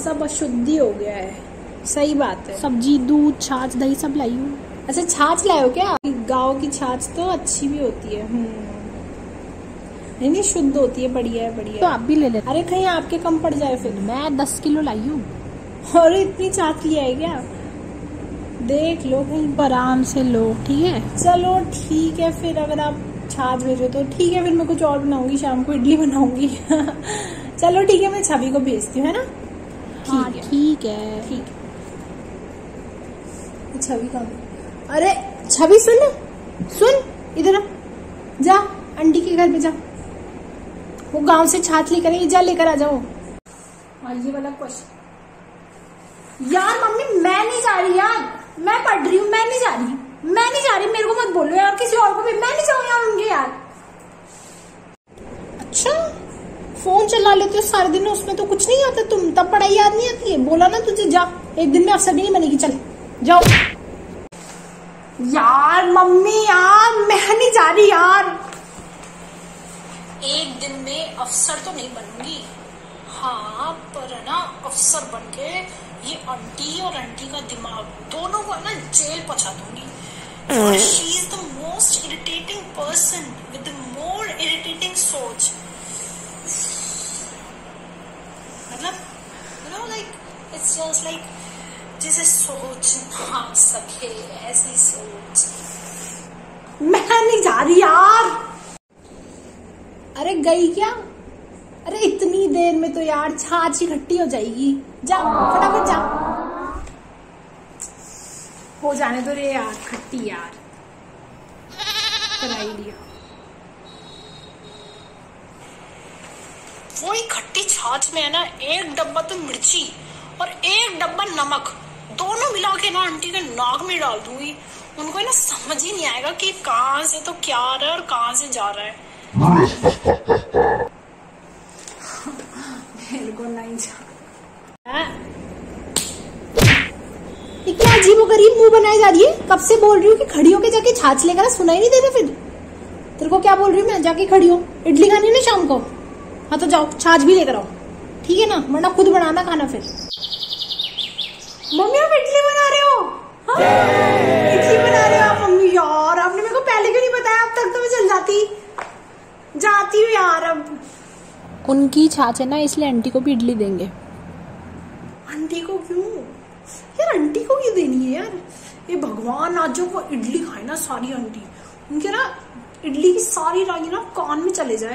सब अशुद्धि हो गया है। सही बात है। सब्जी, दूध, छाछ, दही सब लाई हूँ। अच्छा छाछ लाए हो क्या? गाँव की छाछ तो अच्छी भी होती है। नहीं शुद्ध होती है, बढ़िया है बढ़िया। तो आप भी ले ले। अरे कहीं आपके कम पड़ जाए फिर। मैं 10 किलो लाई हूँ। और इतनी छाछ लिया है क्या? देख लो कहीं आराम से लो, ठीक है? चलो ठीक है फिर, अगर आप छाछ भेजो तो ठीक है, फिर मैं कुछ और बनाऊंगी, शाम को इडली बनाऊंगी। चलो ठीक है, मैं छवि को भेजती हूँ, है ना? हाँ ठीक है। ठीक है। छवि का, अरे छवि सुन इधर आ, जा आंटी के घर पे जा, वो गांव से छाछ लेकर आई, जा लेकर आ जाओ। और ये वाला क्वेश्चन, यार मम्मी मैं नहीं जा रही यार, मैं पढ़ रही हूँ, मैं नहीं जा रही, मेरे को मत बोलो यार, किसी और को भी, मैं नहीं जाऊँ यार उनके यार। अच्छा फोन चला लेते हो सारे दिन, उसमें तो कुछ नहीं आता, तुम तब पढ़ाई याद नहीं आती है? बोला ना तुझे जा, एक दिन में अफसर भी नहीं बनेगी, चल जाओ। यार मम्मी यार मैं नहीं जा रही यार, एक दिन में अफसर तो नहीं बनूंगी, हाँ पर है ना अफसर बन के ये आंटी और आंटी का दिमाग दोनों को ना जेल पहुंचा दूंगी। She is the most irritating person with the more irritating सोच। मतलब you know like it's just like जैसे सोच ना सके ऐसी सोच। मैं नहीं जा रही यार। अरे गई क्या? अरे इतनी देर में तो यार छाछ ही खट्टी हो जाएगी, जा फटाफट जा, हो जाने दो रे यार खट्टी यार, कर आइडिया। वही खट्टी छाछ में है ना एक डब्बा तो मिर्ची और एक डब्बा नमक, दोनों मिला के ना आंटी के नाक में डाल दूंगी, उनको है ना समझ ही नहीं आएगा कि कहाँ से तो क्या आ रहा है और कहाँ से जा रहा है। मेरे को नहीं जा, ये क्या अजीबोगरीब मुंह बनाई जा रही है? कब से बोल रही हूँ कि खड़ी होके जाके छाछ लेकर, सुनाई नहीं देता फिर? तेरे को क्या बोल रही हूँ मैं? जाके खड़ी हो, इडली खानी है ना शाम को, हाँ तो जाओ छाछ भी लेकर आओ, ठीक है ना? वरना खुद बनाना खाना फिर। मम्मी आप इडली बना रहे हो? हाँ? इडली बना रहे हो आप मम्मी? यार आपने मेरे को पहले क्यों नहीं बताया, अब तक तो मैं चल जाती हूँ यार। अब उनकी छाछ है ना, इसलिए आंटी को भी इडली देंगे। आंटी को क्यों यार? आंटी को क्यों देनी है यार? ये भगवान आज जो को इडली खाए ना सारी आंटी, उनके ना इडली की सारी रानी ना कान में चले जाए,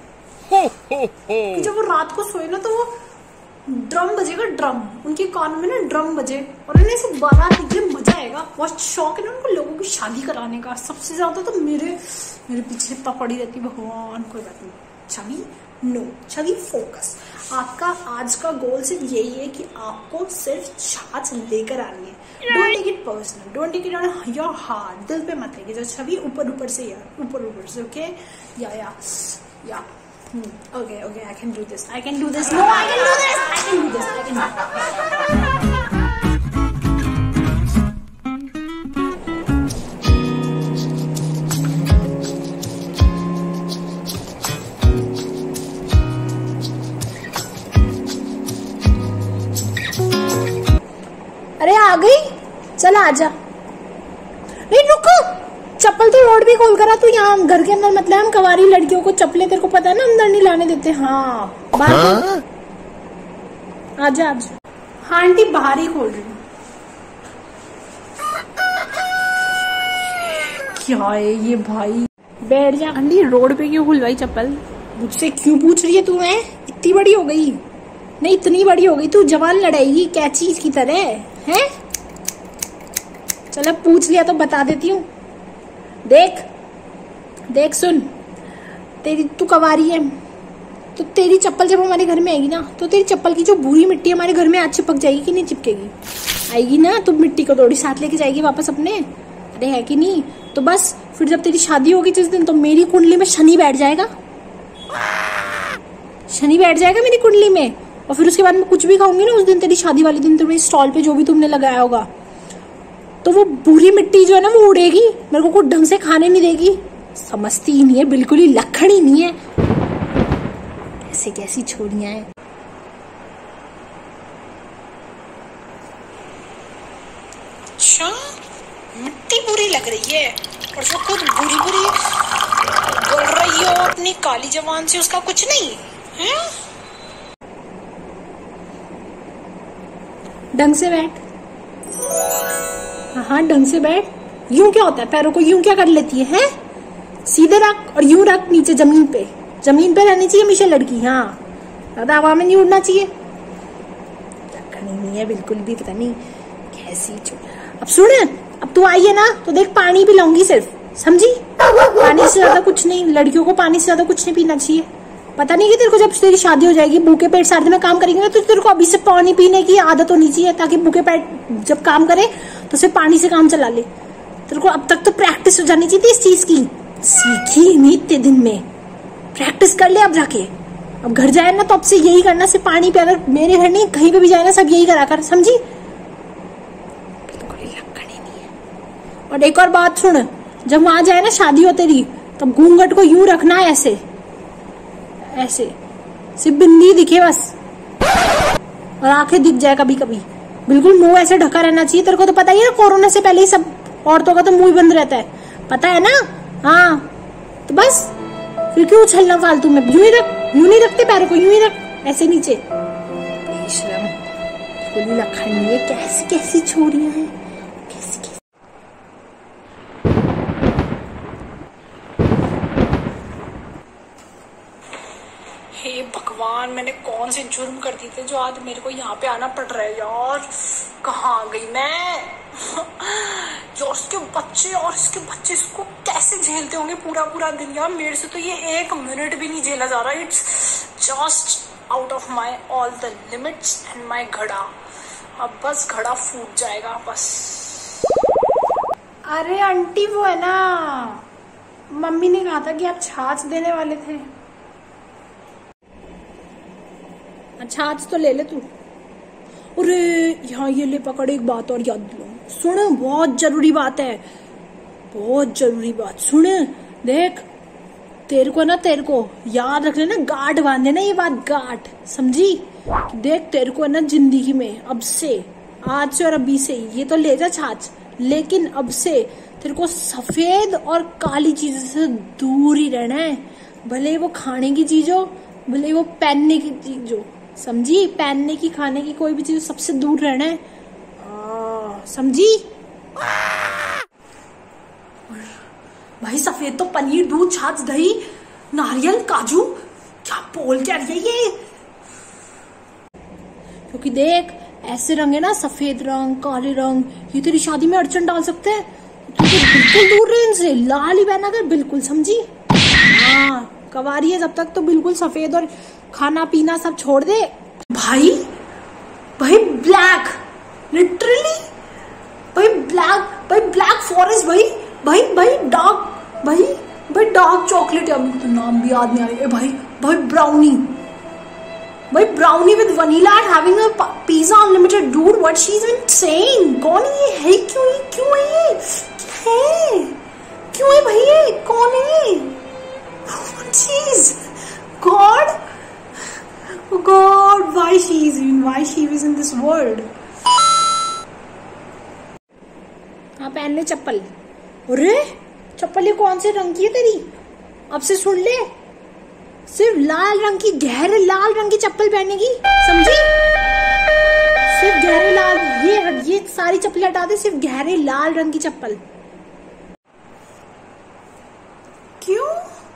कि जब वो रात को सोए ना तो वो ड्रम बजेगा, ड्रम उनके कान में ना ड्रम बजे, और उन्हें ऐसे बारात निकले, मजा आएगा। बहुत शौक है ना उनको लोगों की शादी कराने का, सबसे ज्यादा तो मेरे पीछे पड़ी रहती। भगवान कोई बात नहीं, छवि नो, छवि फोकस। आपका आज का गोल सिर्फ यही है कि आपको सिर्फ छाछ लेकर आनी है। Don't take it personal, don't take it on your heart, दिल पे मत लेके जो छवि, ऊपर से यार, ऊपर से, ओके? या okay, I can do this. No, I can do this. अरे आ गई, चल आजा। नहीं रुको, चप्पल तो रोड भी खोल करा, तू यहाँ घर के अंदर मतलब हम कवारी लड़कियों को चप्पलें, तेरे को पता है ना अंदर नहीं लाने देते। हाँ आजा। हाँ आंटी बाहर ही खोल रही हूँ। क्या है ये भाई? बैठ जा। आंटी रोड पे क्यों खुलवाई चप्पल? मुझसे क्यों पूछ रही है तू? है इतनी बड़ी हो गई? नहीं इतनी बड़ी हो गई तू, जवान लड़ाएगी क्या चीज की तरह है? चलो पूछ लिया तो बता देती हूँ। देख सुन, तेरी तू कवारी है तो तेरी चप्पल जब हमारे घर में आएगी ना, तो तेरी चप्पल की जो बुरी मिट्टी हमारे घर में आज चिपक जाएगी कि नहीं चिपकेगी? आएगी ना, तो मिट्टी को थोड़ी साथ लेके जाएगी वापस अपने, अरे है कि नहीं? तो बस फिर जब तेरी शादी होगी जिस दिन, तो मेरी कुंडली में शनि बैठ जाएगा, मेरी कुंडली में। और फिर उसके बाद में कुछ भी खाऊंगी ना उस दिन, तेरी शादी वाले दिन, तुम्हारी स्टॉल पे जो भी तुमने लगाया होगा, तो वो बुरी मिट्टी जो है ना वो उड़ेगी, मेरे को कुछ ढंग से खाने नहीं देगी। समझती ही नहीं है, बिल्कुल ही लखड़ ही नहीं है। ऐसे कैसी छोड़ियां हैं। है और वो खुद बुरी बुरी बोल रही हो अपनी काली जबान से, उसका कुछ नहीं है। ढंग से बैठ। हाँ ढंग से बैठ। यूं क्या होता है, पैरों को यूं क्या कर लेती है? सीधे रख और यूं रख नीचे जमीन पे। जमीन पे रहनी चाहिए हमेशा लड़की। हाँ ज्यादा हवा में नहीं उड़ना चाहिए। नहीं है बिल्कुल भी, पता नहीं कैसी। अब सुन, अब तू आई है ना तो देख पानी पिलाऊंगी सिर्फ, समझी? पानी से ज्यादा कुछ नहीं, लड़कियों को पानी से ज्यादा कुछ नहीं पीना चाहिए। पता नहीं कि तेरे को जब तेरी शादी हो जाएगी भूखे पेट सारे दिन काम करेंगे ना, तो तेरे को अभी से पानी पीने की आदत होनी चाहिए, ताकि भूखे पेट जब काम करे तो सिर्फ पानी से काम चला ले। तेरे को अब तक तो प्रैक्टिस हो जानी चाहिए इस चीज की। सीखी नहीं इतने दिन में, प्रैक्टिस कर ले अब जाके। अब घर जाए ना तो अब से यही करना, सिर्फ पानी पे। अगर मेरे घर नहीं कहीं पे भी जाए ना सब यही करा कर, समझी? बिल्कुल ही लक्कड़ी नहीं है। और एक और बात सुन, जब वहां जाए ना शादी हो तेरी, तब घूंघट को यूं रखना है ऐसे ऐसे, सिर्फ बिंदी दिखे बस और आंखें दिख जाए कभी कभी। बिल्कुल मुंह ऐसे ढका रहना चाहिए। तेरे को तो पता ही है ना, कोरोना से पहले ही सब औरतों का तो मुंह बंद रहता है, पता है ना? हाँ तो बस फिर क्यों उछलना फालतू में? यूं ही रख। यूं नहीं रखते पैरों को, यूं ही रख ऐसे नीचे। बेशरम, बिल्कुल लखनी है। कैसी कैसी छोरियां हैं, कैसी कैसी। हे भगवान, मैंने कौन से जुर्म कर दिए थे जो आज मेरे को यहाँ पे आना पड़ रहा है यार। कहाँ आ गई मैं? यार उसके बच्चे इसको कैसे झेलते होंगे पूरा पूरा दिन यार। मेरे से तो ये 1 मिनट भी नहीं झेला जा रहा। It's just out of my all the limits and my घड़ा। अब बस घड़ा फूट जाएगा बस। अरे आंटी वो है ना, मम्मी ने कहा था कि आप छाछ देने वाले थे। छाछ तो ले ले तू। अरे यहाँ ये ले पकड़, एक बात और याद दिलाऊं। सुन, बहुत जरूरी बात है, बहुत जरूरी बात। सुन देख, तेरे को याद रख लेना, गांठ बांधे ना ये बात, गांठ, समझी? देख तेरे को है ना जिंदगी में अब से, आज से और अभी से, ये तो ले जा छाछ, लेकिन अब से तेरे को सफेद और काली चीजों से दूर ही रहना है। भले वो खाने की चीज हो, भले वो पहनने की चीज हो, समझी? पहनने की, खाने की, कोई भी चीज सबसे दूर रहना है, समझी? भाई सफेद तो पनीर, दूध, छाछ, दही, नारियल, काजू, क्या बोल क्या रही है ये? क्योंकि देख ऐसे रंग है ना, सफेद रंग, काले रंग, ये तेरी शादी में अड़चन डाल सकते हैं। तो बिल्कुल दूर रहे इनसे, लाल ही पहना कर बिल्कुल, समझी? हाँ कवारी है जब तक तो बिल्कुल सफेद, और खाना पीना सब छोड़ दे। भाई ब्लैक, लिटरली भाई ब्लैक फॉरेस्ट, भाई डार्क चॉकलेट, या तो नाम भी याद नहीं आ रहा है। भाई brownie with vanilla and having a pizza unlimited. Dude what she is been saying? कौन है? क्यों है भाई ये? कौन है? Jeez, God, why she is in this world? हाँ पहन ले चप्पल। अरे चप्पल ये कौन से रंग की है तेरी? अब से सुन ले, सिर्फ लाल रंग की, गहरे लाल रंग की चप्पल पहनेगी, समझी? सिर्फ गहरे लाल, ये सारी चप्पलें हटा दे, सिर्फ गहरे लाल रंग की चप्पल। क्यों?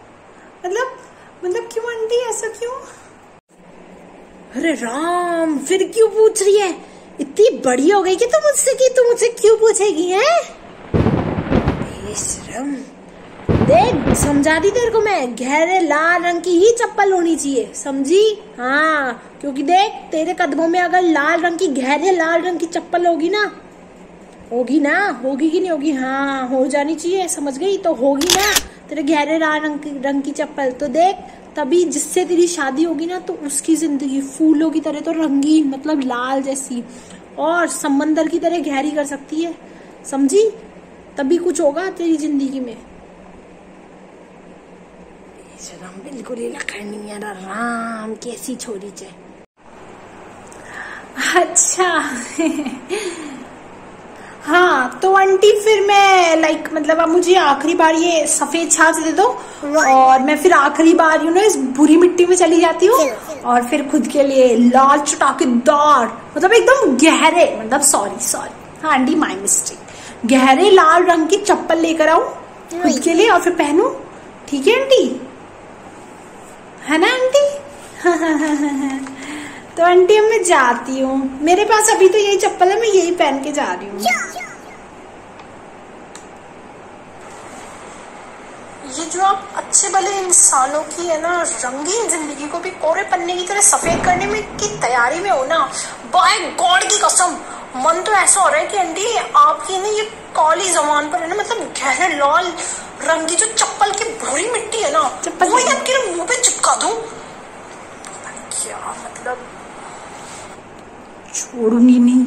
मतलब क्यों आंटी, ऐसा क्यों? अरे राम, फिर क्यों पूछ रही है? इतनी बड़ी हो गई कि तू मुझसे क्यों पूछेगी? है बेशरम। देख समझा दी तेरे को मैं, गहरे लाल रंग की ही चप्पल होनी चाहिए, समझी? हाँ क्योंकि देख तेरे कदमों में अगर लाल रंग की, गहरे लाल रंग की चप्पल होगी ना, होगी कि नहीं होगी? हाँ हो जानी चाहिए, समझ गई? तो होगी ना तेरे गहरे लाल रंग की चप्पल। तो देख तभी जिससे तेरी शादी होगी ना, तो उसकी जिंदगी फूलों की तरह तो रंगीन, मतलब लाल जैसी, और समंदर की तरह गहरी कर सकती है, समझी? तभी कुछ होगा तेरी जिंदगी में। बिल्कुल ही लखनी है राम, कैसी छोरी चे। अच्छा हाँ तो आंटी फिर मैं लाइक मतलब अब मुझे आखिरी बार ये सफेद छाछ दे दो और मैं फिर आखिरी बार इस बुरी मिट्टी में चली जाती हूँ और फिर खुद के लिए लाल चटाकेदार मतलब एकदम गहरे मतलब सॉरी हाँ आंटी माय मिस्टेक, गहरे लाल रंग की चप्पल लेकर आऊं खुद के लिए और फिर पहनूं। ठीक है आंटी, है ना आंटी? तो आंटी अब मैं जाती हूँ, मेरे पास अभी तो यही चप्पल है, मैं यही पहन के जा रही हूँ। ये जो आप अच्छे भले इंसानों की है ना रंगीन जिंदगी को भी कोरे पन्ने की तरह सफेद करने में की तैयारी में हो ना, बाय गॉड की कसम मन तो ऐसा हो रहा है कि आंटी आपकी ना ये काली जबान पर है ना मतलब गहरे लाल रंग की जो चप्पल की भूरी मिट्टी है ना वो ही आपके मुंह पे चिपका दूं। क्या मतलब छोड़ूंगी नहीं।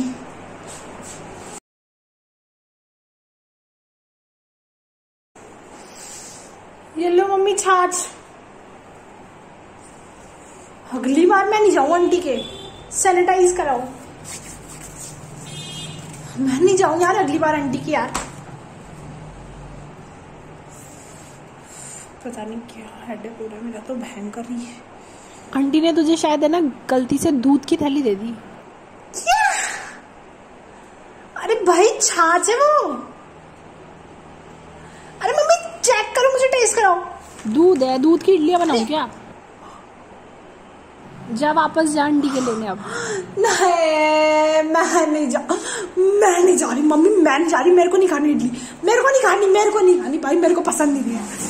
ये लो मम्मी छाछ, अगली बार मैं नहीं जाऊं आंटी के, सैनिटाइज कराओ। मैं नहीं जाऊं यार अगली बार आंटी की यार, पता नहीं क्या हेडेक हो रहा है मेरा तो भयंकर ही है। आंटी ने तुझे शायद है ना गलती से दूध की थैली दे दी। क्या? अरे भाई छाछ है वो। अरे मम्मी चेक करो, मुझे टेस्ट कराओ। दूध है, दूध की इडलियां बनाऊं क्या? जा वापस जा आंटी के लेने अब। नहीं मैं नहीं जा रही मम्मी, मैं नहीं जा रही, मेरे को नहीं खानी इडली, मेरे को नहीं खानी भाई, मेरे को पसंद नहीं है।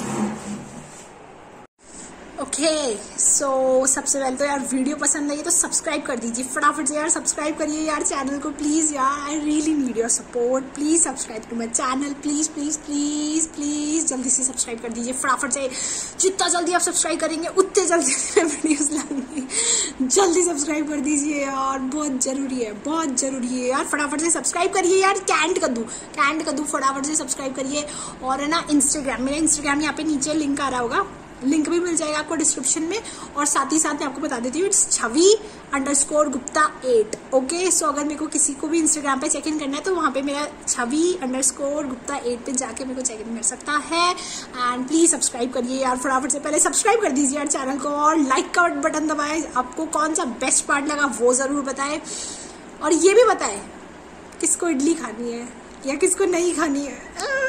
ओके सो सबसे पहले तो यार वीडियो पसंद आई तो सब्सक्राइब कर दीजिए फटाफट से यार, सब्सक्राइब करिए यार चैनल को प्लीज यार, I really need your support, please subscribe to my channel, please please please please जल्दी से सब्सक्राइब कर दीजिए फटाफट से। जितना जल्दी आप सब्सक्राइब करेंगे उतने जल्दी मैं वीडियोस लाऊंगी, जल्दी सब्सक्राइब कर दीजिए यार, बहुत जरूरी है यार, फटाफट से सब्सक्राइब करिए यार, कैंट कर दूं फटाफट से सब्सक्राइब करिए। और है ना इंस्टाग्राम, मेरा इंस्टाग्राम यहाँ पे नीचे लिंक आ रहा होगा, लिंक भी मिल जाएगा आपको डिस्क्रिप्शन में, और साथ ही साथ मैं आपको बता देती हूँ इट्स छवि_गुप्ता 8। ओके सो अगर मेरे को किसी को भी इंस्टाग्राम पे चेक इन करना है तो वहाँ पे मेरा छवि_गुप्ता 8 पे जाके मेरे को चेक इन कर सकता है। एंड प्लीज सब्सक्राइब करिए यार फटाफट से, पहले सब्सक्राइब कर दीजिए यार चैनल को और लाइक का बटन दबाए। आपको कौन सा बेस्ट पार्ट लगा वो जरूर बताए, और ये भी बताए किसको इडली खानी है या किसको नहीं खानी है।